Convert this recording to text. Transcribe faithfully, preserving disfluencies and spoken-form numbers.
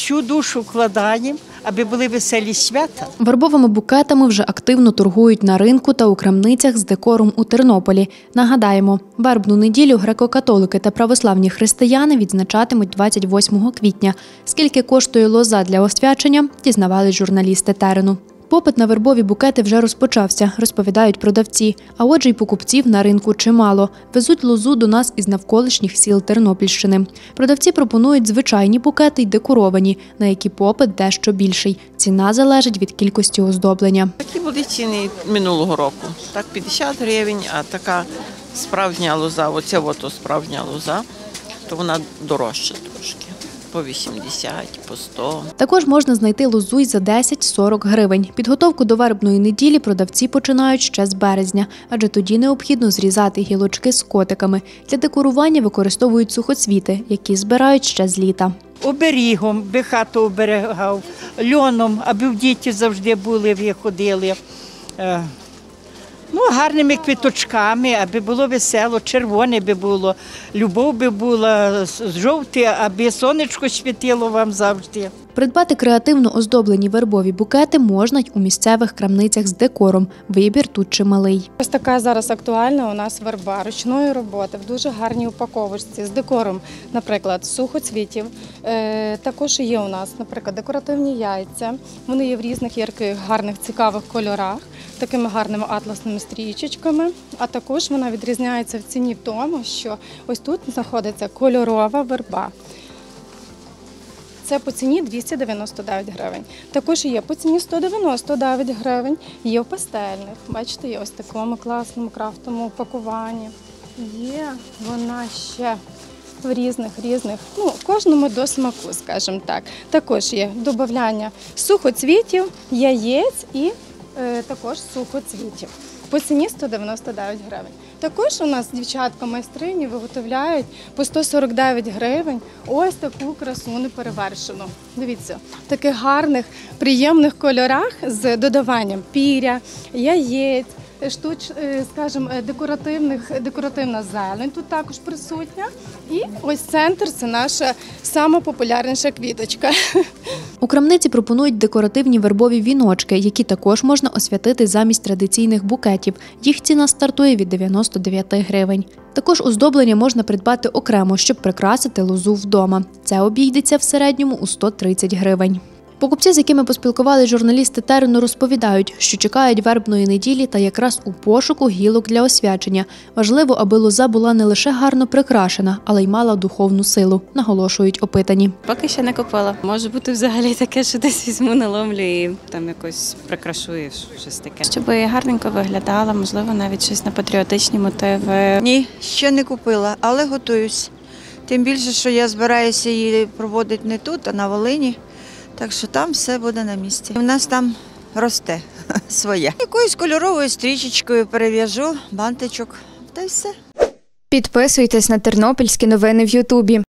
всю душу вкладаємо, аби були веселі свята. Вербовими букетами вже активно торгують на ринку та у крамницях з декором у Тернополі. Нагадаємо, вербну неділю греко-католики та православні християни відзначатимуть двадцять восьмого квітня. Скільки коштує лоза для освячення, дізнавались журналісти терену. Попит на вербові букети вже розпочався, розповідають продавці. А отже й покупців на ринку чимало. Везуть лозу до нас із навколишніх сіл Тернопільщини. Продавці пропонують звичайні букети й декоровані, на які попит дещо більший. Ціна залежить від кількості оздоблення. Такі були ціни минулого року. Так п'ятдесят гривень, а така справжня лоза, оця ото справжня лоза, то вона дорожча трошки. По вісімдесят, по сто. Також можна знайти лозу й за десять - сорок гривень. Підготовку до вербної неділі продавці починають ще з березня, адже тоді необхідно зрізати гілочки з котиками. Для декорування використовують сухоцвіти, які збирають ще з літа. Оберігом, би хату оберігав, льоном, аби в діти завжди були, виходили. Ну, гарними квіточками, аби було весело, червоне би було, любов би була, жовте, аби сонечко світило вам завжди. Придбати креативно оздоблені вербові букети можна й у місцевих крамницях з декором. Вибір тут чималий. Ось така зараз актуальна у нас верба ручної роботи в дуже гарній упаковочці з декором, наприклад, сухоцвітів. Е, також є у нас, наприклад, декоративні яйця. Вони є в різних ярких, гарних, цікавих кольорах, такими гарними атласними стрічечками. А також вона відрізняється в ціні в тому, що ось тут знаходиться кольорова верба. Це по ціні двісті дев'яносто дев'ять гривень. Також є по ціні сто дев'яносто дев'ять гривень, є в пастельних. Бачите, є ось в такому класному крафтовому упакуванні. Є вона ще в різних, різних, ну, кожному до смаку, скажімо так. Також є додавання сухоцвітів, яєць і е, також сухоцвітів. По ціні сто дев'яносто дев'ять гривень. Також у нас дівчатка-майстрині виготовляють по сто сорок дев'ять гривень ось таку красу неперевершену. Дивіться, в таких гарних, приємних кольорах з додаванням піря, яєць, штуч, скажімо, декоративних, декоративна зелень тут також присутня. І ось центр – це наша найпопулярніша квіточка. У крамниці пропонують декоративні вербові віночки, які також можна освятити замість традиційних букетів. Їх ціна стартує від дев'яноста дев'яти гривень. Також оздоблення можна придбати окремо, щоб прикрасити лозу вдома. Це обійдеться в середньому у сто тридцять гривень. Покупці, з якими поспілкувалися журналісти терену, розповідають, що чекають вербної неділі та якраз у пошуку гілок для освячення. Важливо, аби лоза була не лише гарно прикрашена, але й мала духовну силу, наголошують опитані. Поки ще не купила. Може бути взагалі таке, що десь візьму, наломлю і там якось прикрашую, щось таке. Щоб гарненько виглядала, можливо, навіть щось на патріотичні мотиви. Ні, ще не купила, але готуюсь. Тим більше, що я збираюся її проводити не тут, а на Волині. Так що там все буде на місці. У нас там росте своє. Якоюсь кольоровою стрічечкою перев'яжу, бантичок, та й все. Підписуйтесь на тернопільські новини в Ютубі.